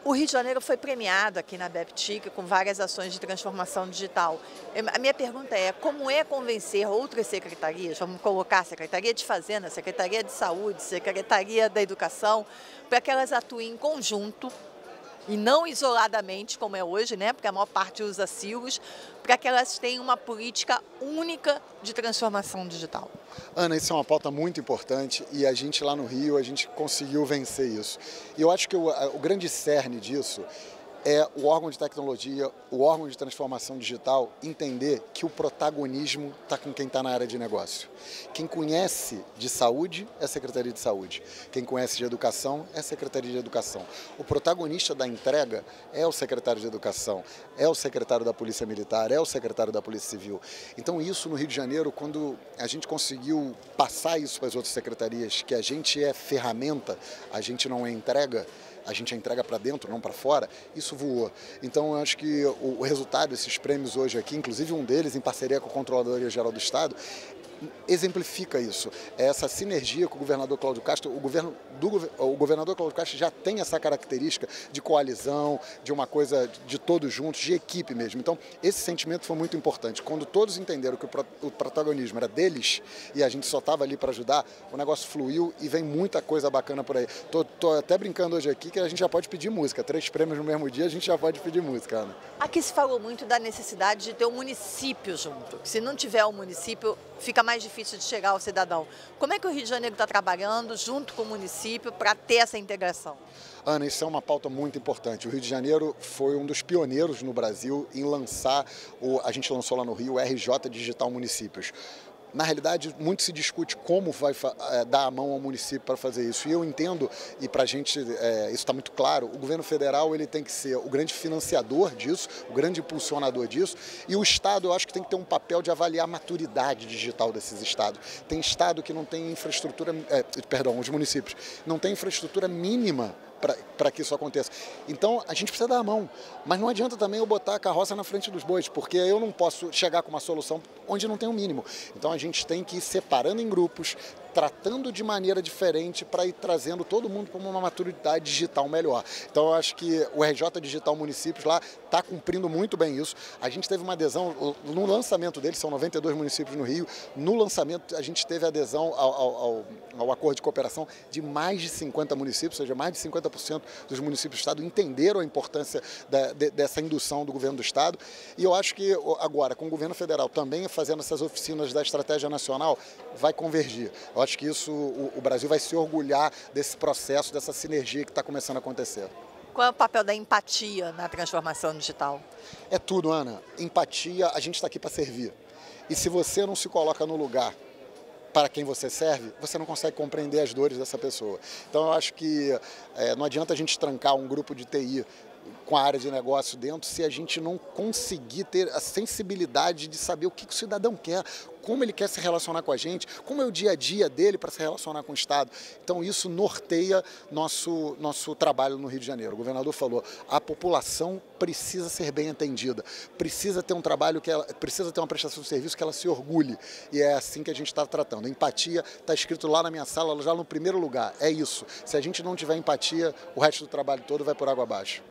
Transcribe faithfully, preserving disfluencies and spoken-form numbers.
O Rio de Janeiro foi premiado aqui na BEPTIC com várias ações de transformação digital. Eu- A minha pergunta é, como é convencer outras secretarias, vamos colocar a Secretaria de Fazenda, Secretaria de Saúde, Secretaria da Educação, para que elas atuem em conjunto e não isoladamente, como é hoje, né? Porque a maior parte usa silos, para que elas tenham uma política única de transformação digital. Ana, isso é uma pauta muito importante e a gente lá no Rio, a gente conseguiu vencer isso. E eu acho que o, a- o grande cerne disso é o órgão de tecnologia, o órgão de transformação digital entender que o protagonismo está com quem está na área de negócio. Quem conhece de saúde é a Secretaria de Saúde, quem conhece de educação é a Secretaria de Educação. O protagonista da entrega é o secretário de Educação, é o secretário da Polícia Militar, é o secretário da Polícia Civil. Então isso no Rio de Janeiro, quando a gente conseguiu passar isso para as outras secretarias, que a gente é ferramenta, a gente não é entrega, a gente a entrega para dentro, não para fora, isso voou. Então, eu acho que o, o resultado desses prêmios hoje aqui, inclusive um deles em parceria com a Controladoria Geral do Estado, exemplifica isso. É essa sinergia com o governador Cláudio Castro. O, governo do, o governador Cláudio Castro já tem essa característica de coalizão, de uma coisa de todos juntos, de equipe mesmo. Então, esse sentimento foi muito importante. Quando todos entenderam que o, pro, o protagonismo era deles e a gente só estava ali para ajudar, o negócio fluiu e vem muita coisa bacana por aí. Tô, tô até brincando hoje aqui que a gente já pode pedir música. Três prêmios no mesmo dia, a gente já pode pedir música, Ana. Aqui se falou muito da necessidade de ter um município junto. Se não tiver um município, fica mais difícil de chegar ao cidadão. Como é que o Rio de Janeiro está trabalhando junto com o município para ter essa integração? Ana, isso é uma pauta muito importante. O Rio de Janeiro foi um dos pioneiros no Brasil em lançar, o, a gente lançou lá no Rio, o R J Digital Municípios. Na realidade, muito se discute como vai é, dar a mão ao município para fazer isso. E eu entendo, e para a gente é, isso está muito claro, o governo federal ele tem que ser o grande financiador disso, o grande impulsionador disso, e o Estado eu acho que tem que ter um papel de avaliar a maturidade digital desses estados. Tem estado que não tem infraestrutura, é, perdão, os municípios, não tem infraestrutura mínima para que isso aconteça. Então, a gente precisa dar a mão, mas não adianta também eu botar a carroça na frente dos bois, porque eu não posso chegar com uma solução onde não tem o mínimo. Então, a gente tem que ir separando em grupos, tratando de maneira diferente para ir trazendo todo mundo para uma maturidade digital melhor. Então, eu acho que o R J Digital Municípios lá está cumprindo muito bem isso. A gente teve uma adesão, no lançamento dele, são noventa e dois municípios no Rio, no lançamento a gente teve adesão ao, ao, ao, ao acordo de cooperação de mais de cinquenta municípios, ou seja, mais de cinquenta por cento dos municípios do Estado entenderam a importância da, de, dessa indução do governo do Estado. E eu acho que agora, com o governo federal também fazendo essas oficinas da Estratégia Nacional, vai convergir. Eu acho que isso, o, o Brasil vai se orgulhar desse processo, dessa sinergia que está começando a acontecer. Qual é o papel da empatia na transformação digital? É tudo, Ana. Empatia, a gente está aqui para servir. E se você não se coloca no lugar para quem você serve, você não consegue compreender as dores dessa pessoa. Então eu acho que é, não adianta a gente trancar um grupo de T I com a área de negócio dentro se a gente não conseguir ter a sensibilidade de saber o que o cidadão quer, como ele quer se relacionar com a gente, como é o dia a dia dele para se relacionar com o Estado. Então isso norteia nosso, nosso trabalho no Rio de Janeiro. O governador falou, a população precisa ser bem atendida, precisa ter um trabalho, que ela, precisa ter uma prestação de serviço que ela se orgulhe. E é assim que a gente está tratando. A empatia está escrito lá na minha sala, já no primeiro lugar. É isso. Se a gente não tiver empatia, o resto do trabalho todo vai por água abaixo.